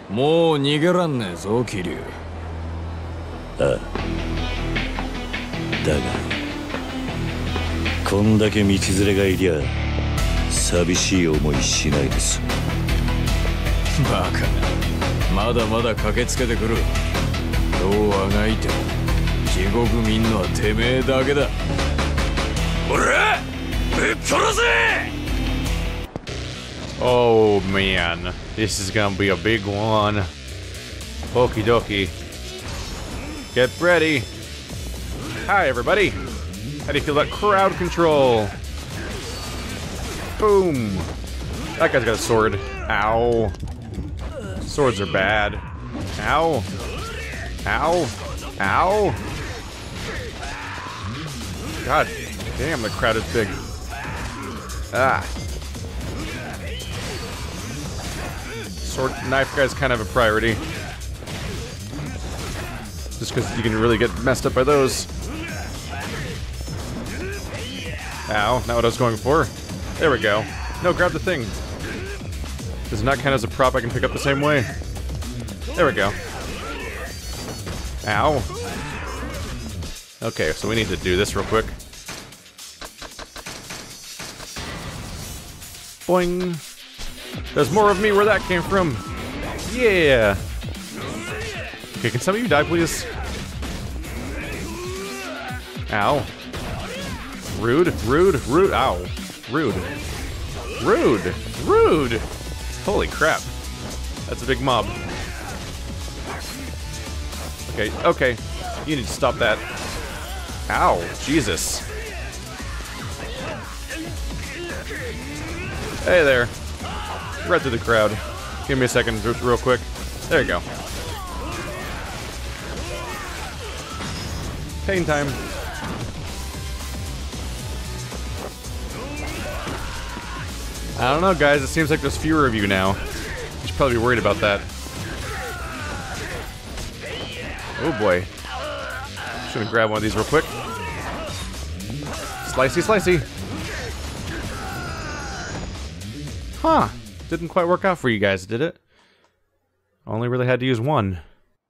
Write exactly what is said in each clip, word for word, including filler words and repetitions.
もう逃げらんねえぞ桐生。 ああ、だがこんだけ道連れがいりゃ寂しい思いしないです。 バカな、まだまだ駆けつけてくる。どうあがいても地獄見んのはてめえだけだ。おらぶっ殺せ。 Oh man, this is gonna be a big one. Okie dokie. Get ready. Hi everybody. How do you feel about crowd control? Boom. That guy's got a sword. Ow. Swords are bad. Ow. Ow. Ow. God damn, the crowd is big. Ah. Sword knife guy's kind of a priority. Just because you can really get messed up by those. Ow, not what I was going for. There we go. No, grab the thing. Does it not count as a prop I can pick up the same way? There we go. Ow. Okay, so we need to do this real quick. Boing. There's more of me where that came from. Yeah. Okay, can some of you die, please? Ow. Rude, rude, rude. Ow. Rude. Rude. Rude. Holy crap. That's a big mob. Okay, okay. You need to stop that. Ow. Jesus. Hey there. Right through the crowd. Give me a second, just real quick. There you go. Pain time. I don't know, guys. It seems like there's fewer of you now. You should probably be worried about that. Oh boy. Just gonna grab one of these real quick. Slicey, slicey. Huh. Didn't quite work out for you guys, did it? Only really had to use one.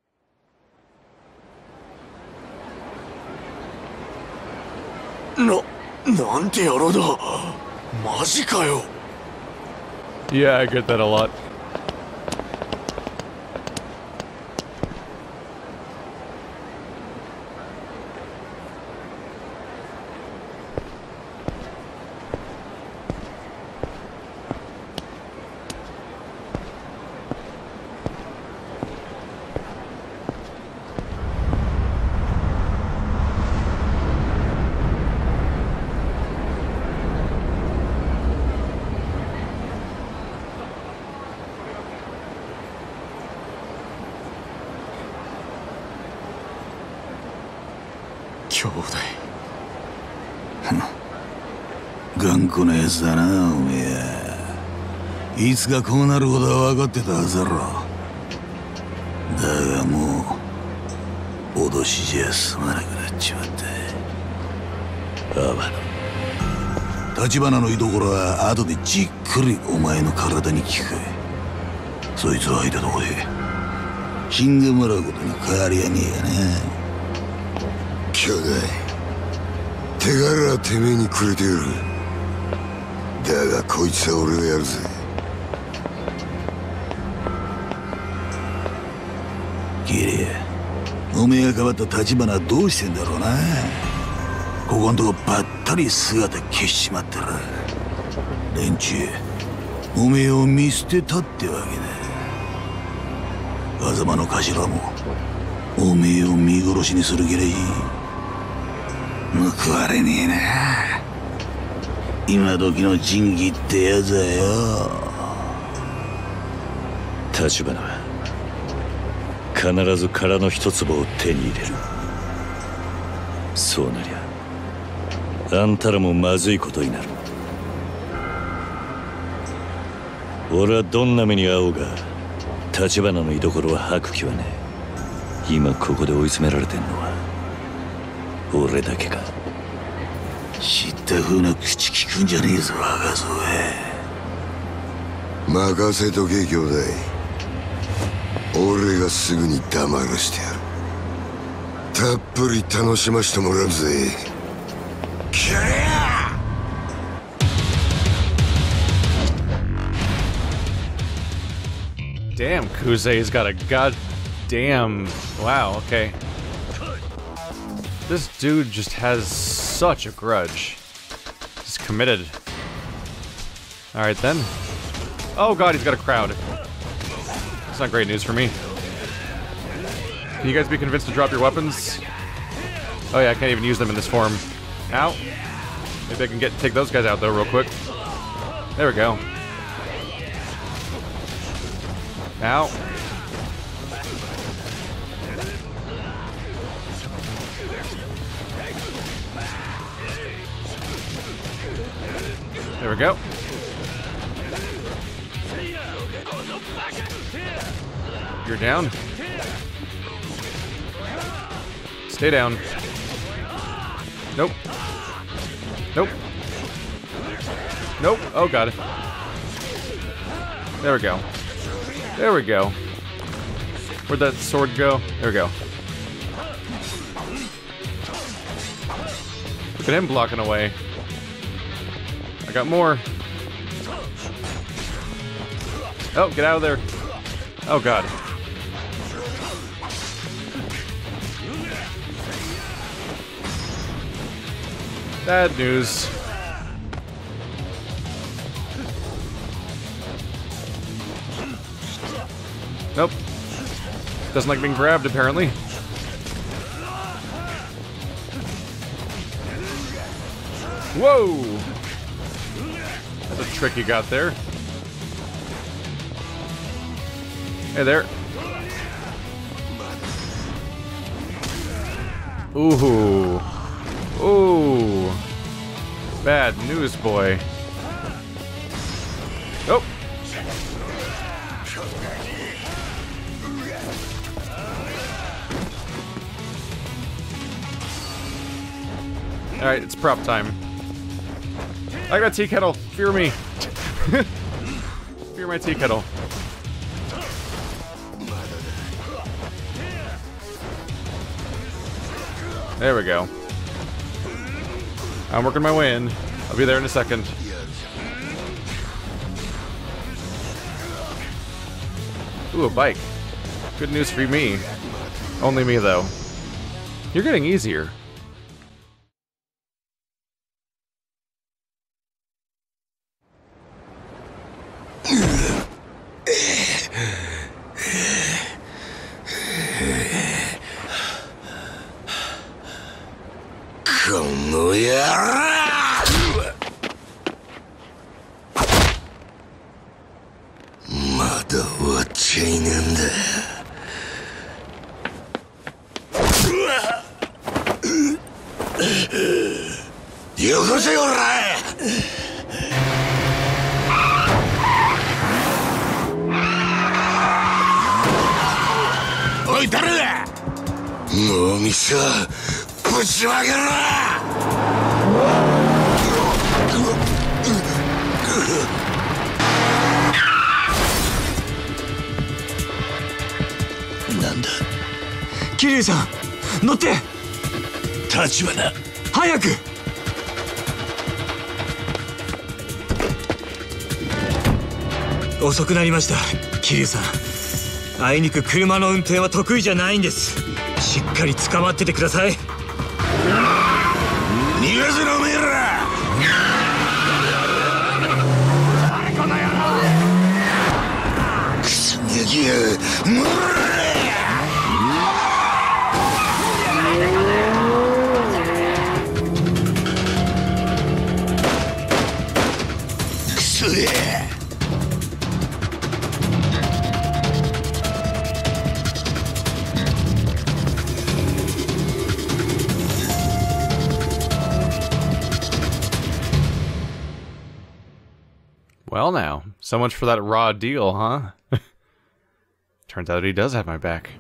No, なんて野郎だ。マジかよ。 Yeah, I get that a lot. 兄弟。頑固なやつだな、おめえ。いつかこうなることは分かってたはずだろ。だがもう脅しじゃ済まなくなっちまった。アバノ。橘の居所は後でじっくりお前の体に効く。そいつを吐いたとこで死んでもらうことに変わりはねえがな。兄弟、手柄はてめえにくれてやる。だがこいつは俺がやるぜ。キリ、おめえが変わった橘はどうしてんだろうな。ここんとこばったり姿消しちまったら連中おめえを見捨てたってわけだ。狭間の頭もおめえを見殺しにする気らいい。報われねえな、今時の仁義ってやつだよ。 橘は必ず殻の一粒を手に入れる。そうなりゃあんたらもまずいことになる。俺はどんな目に遭おうが橘の居所は吐く気はねえ。今ここで追い詰められてんのは俺だけか。 知った風な口聞くんじゃねえぞ若造。任せとけ兄弟。 俺がすぐに黙らしてやる。たっぷり楽しましてもらうぜ。キャリア Damn, Kuze's got a goddamn... Wow, okay. This dude just has such a grudge. He's committed. Alright then. Oh god, he's got a crowd. That's not great news for me. Can you guys be convinced to drop your weapons? Oh yeah, I can't even use them in this form. Ow. Maybe I can get take those guys out though real quick. There we go. Ow. There we go. You're down. Stay down. Nope. Nope. Nope. Oh god. There we go. There we go. Where'd that sword go? There we go. Look at him blocking away. I got more. Oh, get out of there. Oh god. Bad news. Nope. Doesn't like being grabbed, apparently. Whoa! That's a trick you got there. Hey there. Ooh. Ooh. Bad news, boy. Oh. Alright, it's prop time. I got tea kettle. Fear me. Fear my tea kettle. There we go. I'm working my way in. I'll be there in a second. Ooh, a bike. Good news for me. Only me, though. You're getting easier. 桐生さん、乗って。 立花、 早く。遅くなりました、桐生さん。あいにく車の運転は得意じゃないんです。しっかり捕まっててください。 逃がせろおめえら。この野郎。くそ逃げやがる。 Well now, so much for that raw deal, huh? Turns out he does have my back.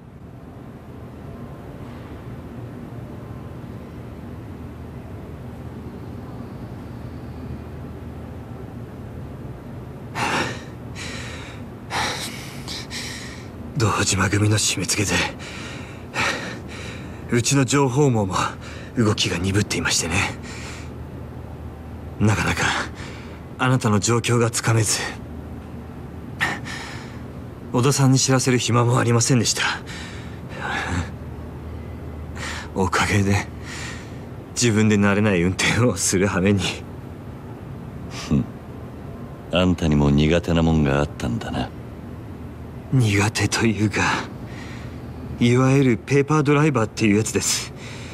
堂島組の締め付けでうちの情報網も動きが鈍っていましてね、なかなかあなたの状況がつかめず、小田さんに知らせる暇もありませんでした。おかげで自分で慣れない運転をする羽目に。 あんたにも苦手なもんがあったんだな。 苦手というか、いわゆるペーパードライバーっていうやつです。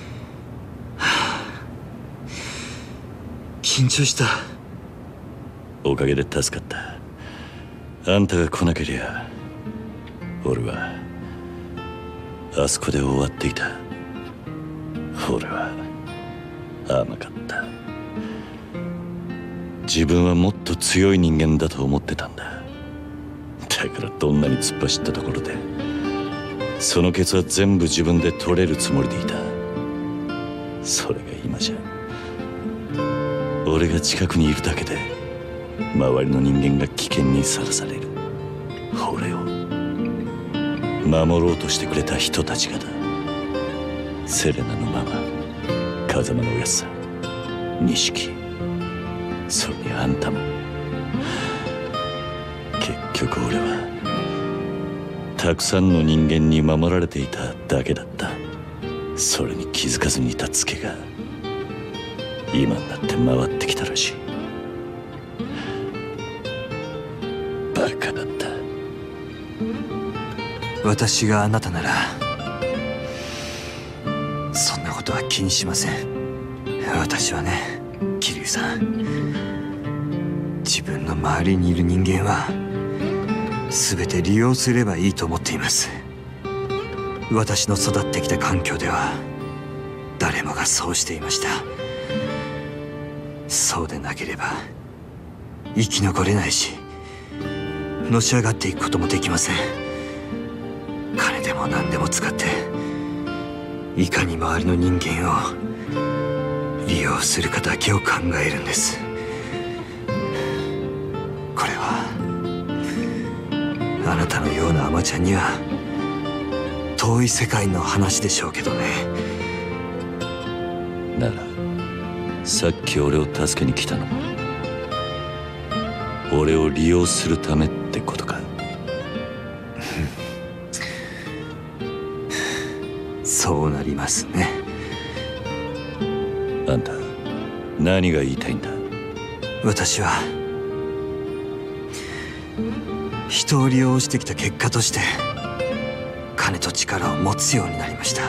緊張した。 おかげで助かった。あんたが来なけりゃ俺はあそこで終わっていた。俺は甘かった。自分はもっと強い人間だと思ってたんだ。だからどんなに突っ走ったところでそのケツは全部自分で取れるつもりでいた。それが今じゃ俺が近くにいるだけで周りの人間が危険にさらされる。俺を守ろうとしてくれた人たちがだ。セレナのママ、風間のおやっさん、錦、それにあんたも。結局俺はたくさんの人間に守られていただけだった。それに気づかずにいたツケが今になって回ってきたらしい。バカだった。 私があなたならそんなことは気にしません。私はね、桐生さん、自分の周りにいる人間は全て利用すればいいと思っています。私の育ってきた環境では誰もがそうしていました。そうでなければ生き残れないし、のし上がっていくこともできません。金でも何でも使っていかに周りの人間を利用するかだけを考えるんです。これはあなたのようなアマちゃんには遠い世界の話でしょうけどね。 ならさっき俺を助けに来たのも俺を利用するためってことか。 そうなりますね。 あんた何が言いたいんだ。 私は人を利用してきた結果として金と力を持つようになりました。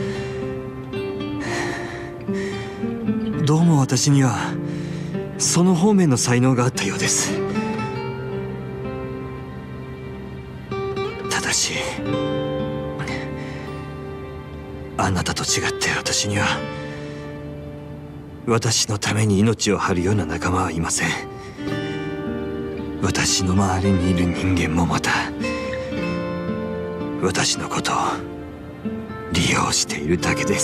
どうも私にはその方面の才能があったようです。ただしあなたと違って私には私のために命を張るような仲間はいません。私の周りにいる人間もまた私のことを利用しているだけです。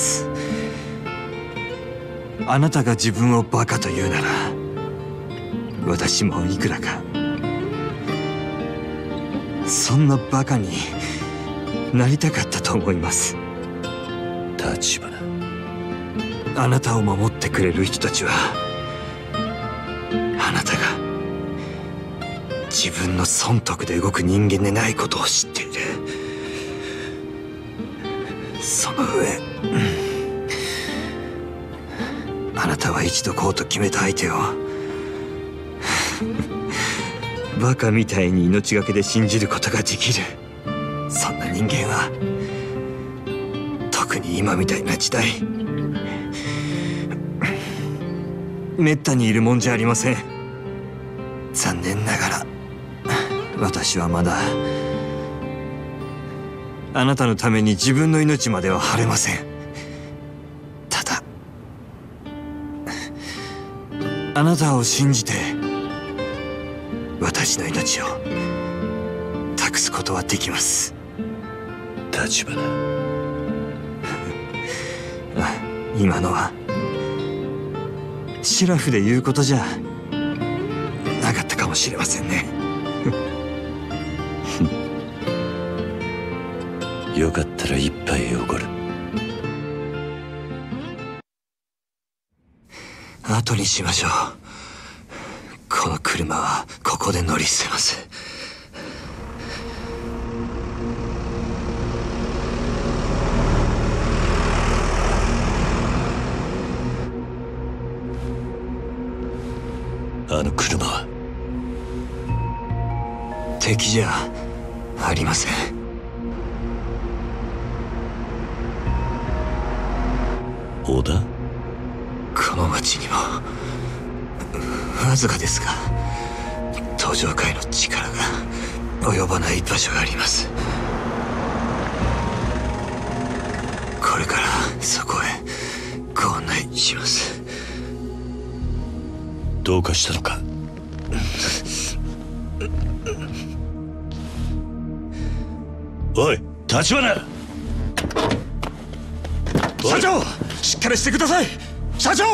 あなたが自分をバカと言うなら私もいくらかそんなバカになりたかったと思います。 立花、 あなたを守ってくれる人たちはあなたが自分の損得で動く人間でないことを知っている。その上あなたは一度こうと決めた相手をバカみたいに命がけで信じることができる。そんな人間は特に今みたいな時代めったにいるもんじゃありません。残念ながら私はまだあなたのために自分の命までは張れません。ただあなたを信じて私の命を託すことはできます。 立花、 今のはシラフで言うことじゃなかったかもしれませんね。 よかったら一杯おごる。 後にしましょう。この車はここで乗り捨てます。 あの車は敵じゃありません。 織田？ この町にもわずかですが登場界の力が及ばない場所があります。これからそこへご案内します。 どうかしたのか？おい、立花！ 社長、しっかりしてください。社長！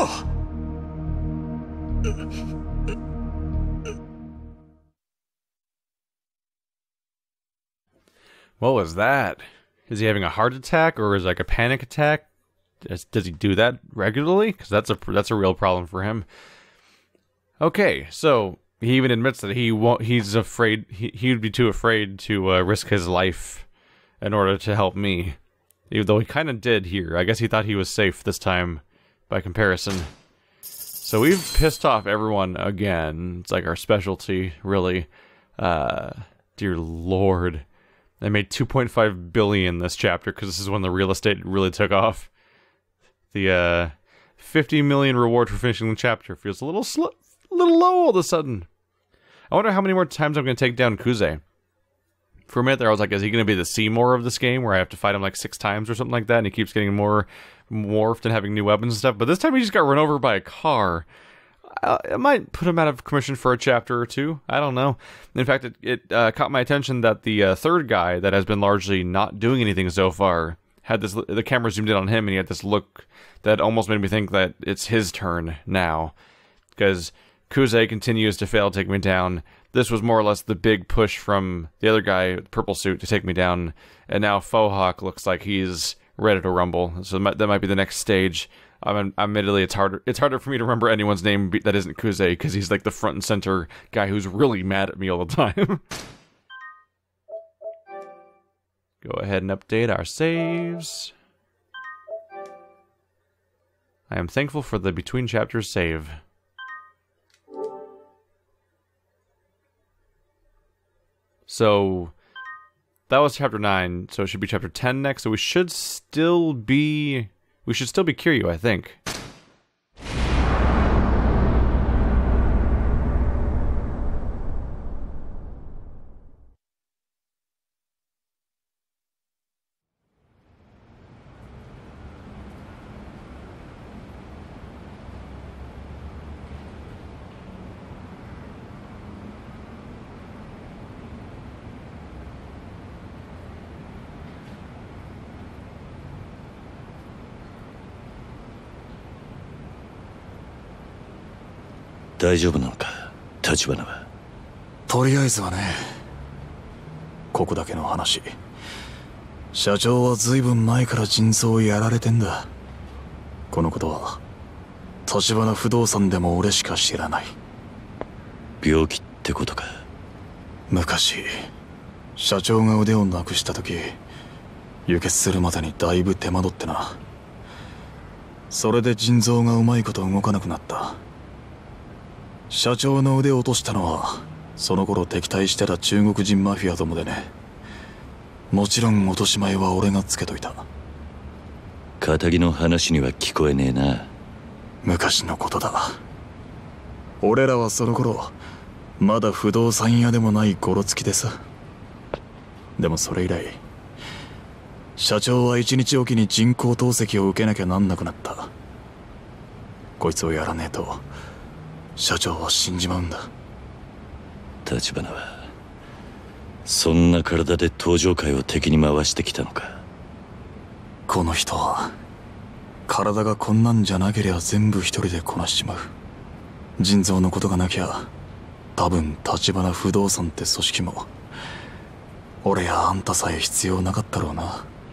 What was that? Is he having a heart attack or is it like a panic attack? Does, does he do that regularly? Because that's a that's a real problem for him. Okay, so he even admits that he won't. He's afraid. He he'd be too afraid to uh, risk his life in order to help me. Even though he kind of did here. I guess he thought he was safe this time, by comparison. So we've pissed off everyone again. It's like our specialty, really. Uh, dear Lord. They made two point five billion this chapter because this is when the real estate really took off. The uh, fifty million reward for finishing the chapter feels a little slow, a little low all of a sudden. I wonder how many more times I'm going to take down Kuze. For a minute there, I was like, is he going to be the Seymour of this game, where I have to fight him like six times or something like that, and he keeps getting more morphed and having new weapons and stuff? But this time he just got run over by a car. I, I might put him out of commission for a chapter or two. I don't know. In fact, it, it uh, caught my attention that the uh, third guy that has been largely not doing anything so far had this. The camera zoomed in on him, and he had this look that almost made me think that it's his turn now, because Kuze continues to fail to take me down. This was more or less the big push from the other guy, purple suit, to take me down, and now Fohawk looks like he's ready to rumble. So that might be the next stage. Um, admittedly, it's harder. It's harder for me to remember anyone's name that isn't Kuze, because he's like the front and center guy who's really mad at me all the time. Go ahead and update our saves. I am thankful for the between chapters save. So that was chapter nine, so it should be chapter ten next. So we should still be we should still be Kiryu, I think. Daijoubu 大丈夫なのか、立花は。 とりあえずはね、ここだけの話。社長はずいぶん前から腎臓をやられてんだ。このことは立花不動産でも俺しか知らない。 病気ってことか。 昔社長が腕をなくした時、輸血するまでにだいぶ手間取ってな。それで腎臓がうまいこと動かなくなった。社長の腕を落としたのはその頃敵対してた中国人マフィアどもでね。もちろん落とし前は俺がつけといた。 仇の話には聞こえねえな。 昔のことだ。俺らはその頃まだ不動産屋でもないゴロつきでさ。でもそれ以来社長は一日おきに人工透析を受けなきゃなんなくなった。こいつをやらねえと社長は死んじまうんだ。 立花はそんな体で登場界を敵に回してきたのか。 この人は体がこんなんじゃなけりゃ全部一人でこなしちまう。腎臓のことがなきゃ多分立花不動産って組織も俺やあんたさえ必要なかったろうな。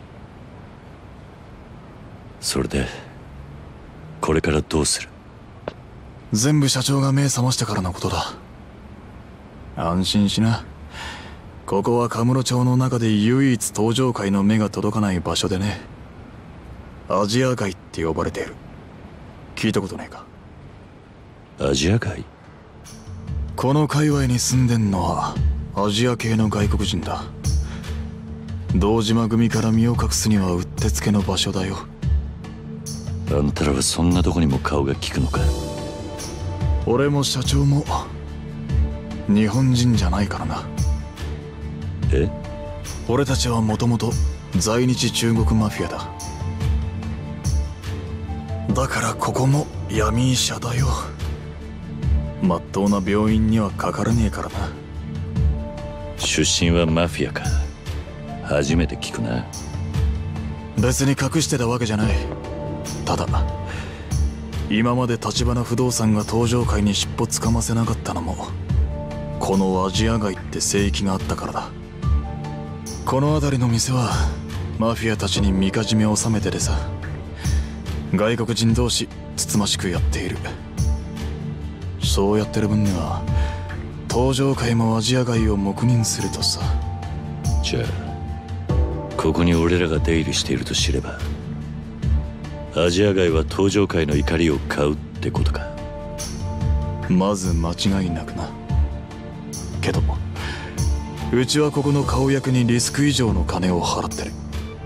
それでこれからどうする？ 全部社長が目覚ましてからのことだ。安心しな。ここはカムロ町の中で唯一登場界の目が届かない場所でね。アジア界って呼ばれている。聞いたことねえか？ アジア界？ この界隈に住んでんのはアジア系の外国人だ。堂島組から身を隠すにはうってつけの場所だよ。 あんたらはそんなとこにも顔が利くのか？ 俺も社長も日本人じゃないからな。 え？ 俺たちはもともと在日中国マフィアだ。だからここも闇医者だよ。まっとうな病院にはかからねえからな。 出身はマフィアか。初めて聞くな。 別に隠してたわけじゃない。ただ今まで橘不動産が登場界に尻尾つかませなかったのもこのアジア街って聖域があったからだ。この辺りの店はマフィアたちにみかじめを収めてでさ、外国人同士つつましくやっている。そうやってる分には登場界もアジア街を黙認するとさ。 じゃあここに俺らが出入りしていると知ればアジア街は登場界の怒りを買うってことか。 まず間違いなくな。けどうちはここの顔役にリスク以上の金を払ってる。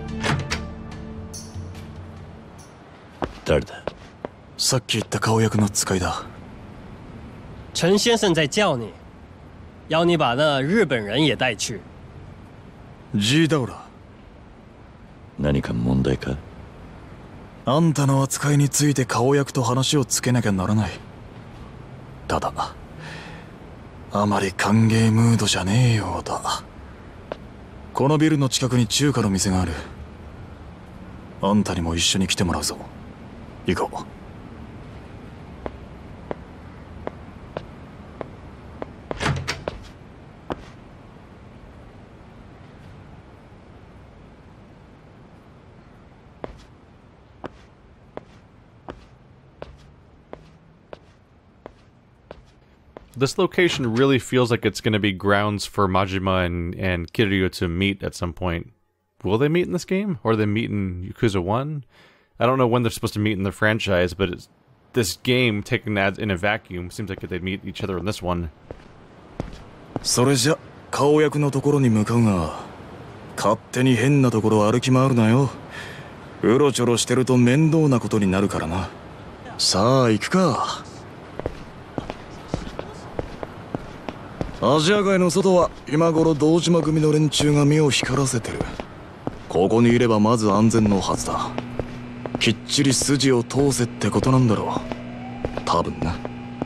誰だ？ さっき言った顔役の使いだ。 陳先生在叫你，要你把那日本人也带去。 G ダウラ。 何か問題か？ あんたの扱いについて顔役と話をつけなきゃならない。ただあまり歓迎ムードじゃねえようだ。このビルの近くに中華の店がある。あんたにも一緒に来てもらうぞ。行こう。 This location really feels like it's going to be grounds for Majima and, and Kiryu to meet at some point. Will they meet in this game? Or they meet in Yakuza one? I don't know when they're supposed to meet in the franchise, but it's, this game, taken as in a vacuum, seems like they'd meet each other in this one. それじゃ、顔役のところに向かうが、勝手に変なところ歩き回るなよ。うろちょろしてると面倒なことになるからな。さあ、行くか。アジア街の外は今頃堂島組の連中が目を光らせてる。ここにいればまず安全のはずだ。きっちり筋を通せってことなんだろう。多分な。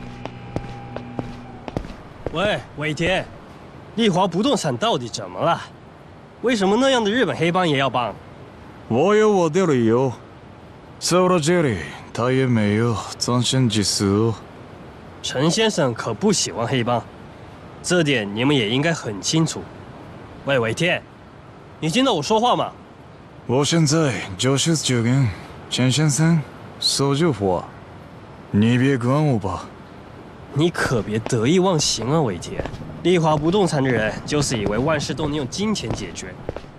喂，尾田，丽华不动产到底怎么了？为什么那样的日本黑帮也要帮？ 我有我的理由。走到这里，他也没有展现技术。 陈先生可不喜欢黑帮。这点你们也应该很清楚。喂，尾田，你听到我说话吗？ 我现在就是这个陈先生说句话，你别管我吧。 你可别得意忘形啊，尾田！丽华不动产的人就是以为万事都能用金钱解决。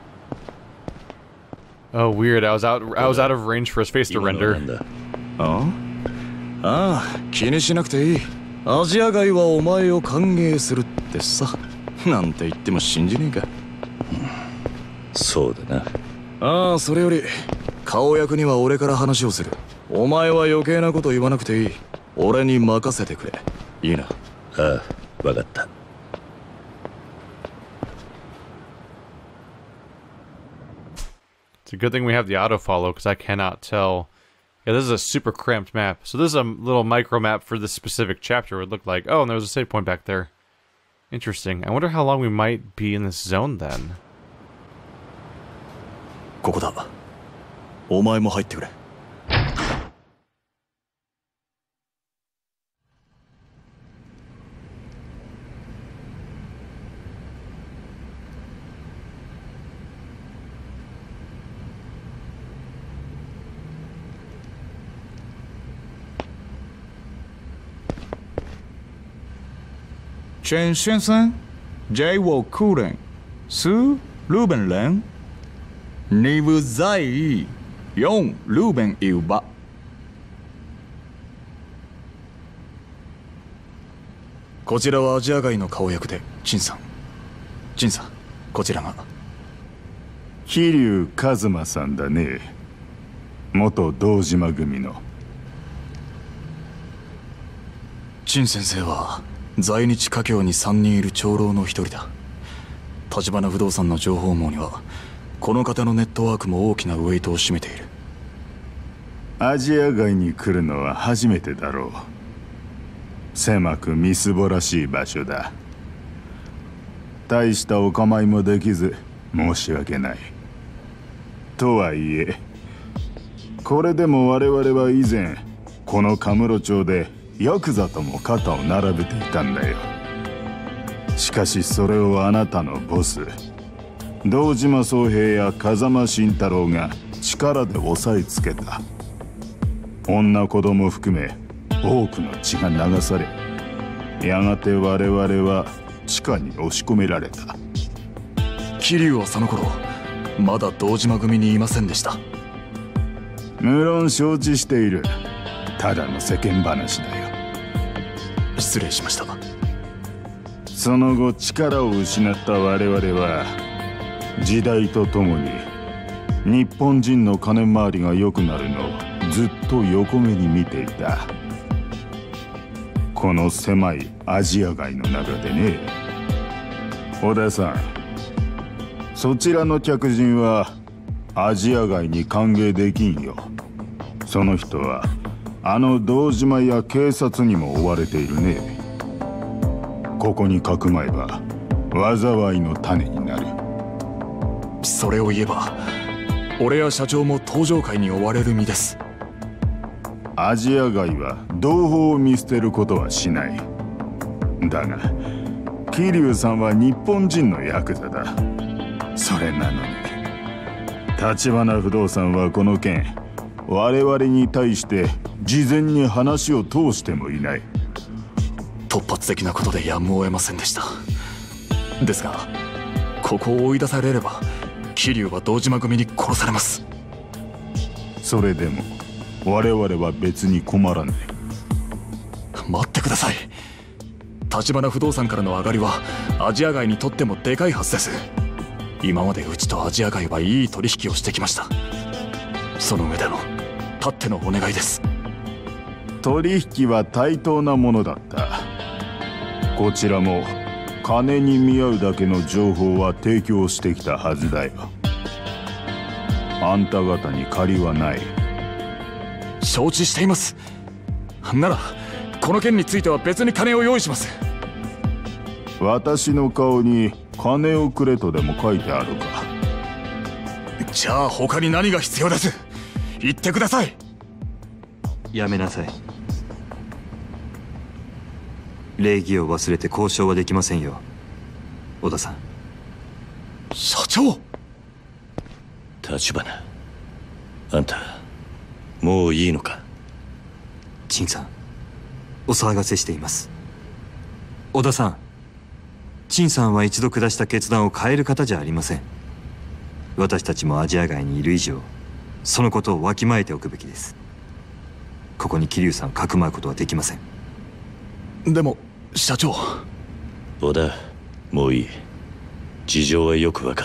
Oh, weird! I was out. I was out of range for his face to render. ああ、気にしなくていい。アジア街はお前を歓迎するってさ。なんて言っても信じねえか。 そうだな。 ああ、それより顔役には俺から話をする。お前は余計なこと言わなくていい。俺に任せてくれ。いいな。 ああ、わかった。 It's a good thing we have the auto follow because I cannot tell. Yeah, this is a super cramped map. So this is a little micro map for this specific chapter. It would look like, oh, and there was a save point back there. Interesting. I wonder how long we might be in this zone then. ここだ。お前も入ってくれ。 沈先生，这我客人是日本人，你不在意用日本语吧？こちらはアジア街の顔役で陳さん。陳さん、こちらが。 桐生一馬さんだね。元堂島組の。 陳先生は在日華僑にさんにんいる長老の一人だ。橘不動産の情報網にはこの方のネットワークも大きなウェイトを占めている。 アジア街に来るのは初めてだろう。狭くみすぼらしい場所だ。大したお構いもできず申し訳ない。とはいえこれでも我々は以前このカムロ町でヤクザとも肩を並べていたんだよ。しかしそれをあなたのボス堂島宗平や風間慎太郎が力で押さえつけた。女子供含め多くの血が流され、やがて我々は地下に押し込められた。 桐生はその頃まだ堂島組にいませんでした。 無論承知している。ただの世間話だよ。 失礼しました。 その後力を失った我々は時代とともに日本人の金回りが良くなるのをずっと横目に見ていた。この狭いアジア街の中でね。小田さん、そちらの客人はアジア街に歓迎できんよ。その人はあの堂島や警察にも追われているね。ここにかくまえば災いの種になる。 それを言えば俺や社長も登場会に追われる身です。 アジア街は同胞を見捨てることはしない。だが桐生さんは日本人のヤクザだ。それなのに橘不動産はこの件我々に対して事前に話を通してもいない。 突発的なことでやむを得ませんでした。ですがここを追い出されれば桐生は堂島組に殺されます。 それでも我々は別に困らない。 待ってください。橘不動産からの上がりはアジア街にとってもでかいはずです。今までうちとアジア街はいい取引をしてきました。その上でのたってのお願いです。 取引は対等なものだった。こちらも金に見合うだけの情報は提供してきたはずだよ。あんた方に借りはない。 承知しています。ならこの件については別に金を用意します。 私の顔に金をくれとでも書いてあるか。 じゃあ他に何が必要です。言ってください。 やめなさい。礼儀を忘れて交渉はできませんよ、小田さん。 社長。 橘、あんたもういいのか。 陳さん、お騒がせしています。小田さん、陳さんは一度下した決断を変える方じゃありません。私たちもアジア街にいる以上そのことをわきまえておくべきです。ここに桐生さんをかくまうことはできません。 でも社長。 小田、もういい。事情はよく分かった。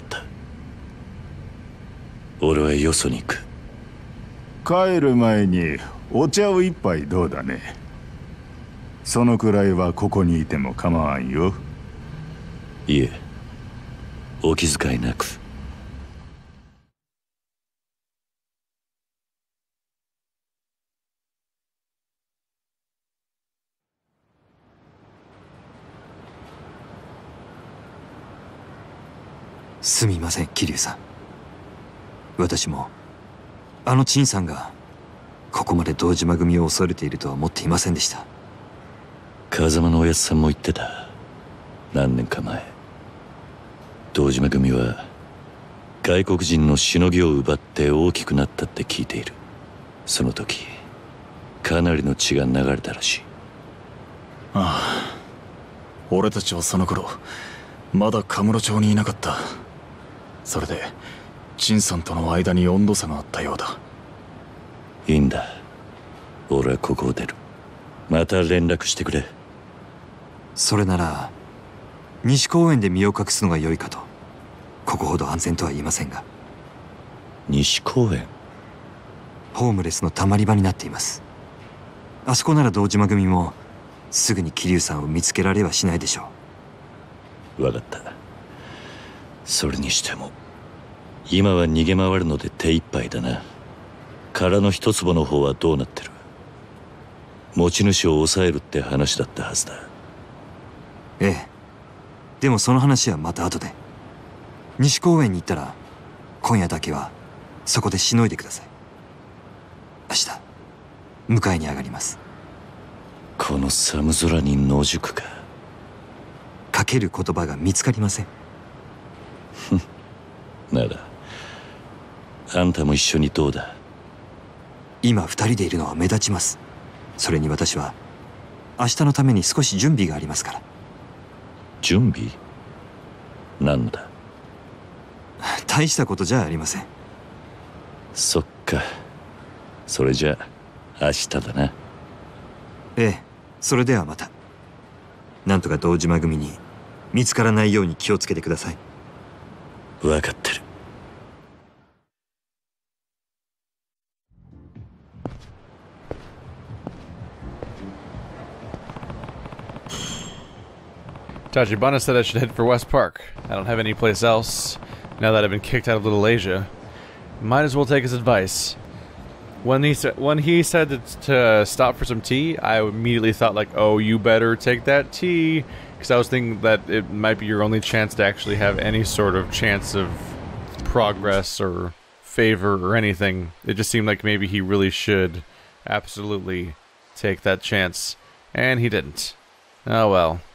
俺はよそに行く。 帰る前にお茶を一杯どうだね。そのくらいはここにいても構わんよ。 いえ、お気遣いなく。 すみません、桐生さん。私もあの陳さんがここまで堂島組を恐れているとは思っていませんでした。 風間のおやつさんも言ってた。何年か前、堂島組は外国人のしのぎを奪って大きくなったって聞いている。その時かなりの血が流れたらしい。 ああ、 俺たちはその頃まだカムロ町にいなかった。それで陳さんとの間に温度差があったようだ。 いいんだ、俺はここを出る。また連絡してくれ。 それなら西公園で身を隠すのが良いかと。ここほど安全とは言いませんが。 西公園？ ホームレスのたまり場になっています。あそこなら堂島組もすぐに桐生さんを見つけられはしないでしょう。分かった。それにしても今は逃げ回るので手一杯だな。殻の一坪の方はどうなってる？持ち主を抑えるって話だったはずだ。 ええ、でもその話はまた後で。西公園に行ったら今夜だけはそこでしのいでください。明日迎えに上がります。 この寒空に野宿か。 かける言葉が見つかりません。 ならあんたも一緒にどうだ？ 今二人でいるのは目立ちます。それに私は明日のために少し準備がありますから。 準備？何のだ？ 大したことじゃありません。 そっか、それじゃあ明日だな。 ええ、それではまた。なんとか堂島組に見つからないように気をつけてください。 分かってる。 Tachibana said I should head for West Park. I don't have any place else. Now that I've been kicked out of Little Asia, might as well take his advice. When he said when he said to, to stop for some tea, I immediately thought like, oh, you better take that tea, because I was thinking that it might be your only chance to actually have any sort of chance of progress or favor or anything. It just seemed like maybe he really should absolutely take that chance, and he didn't. Oh well.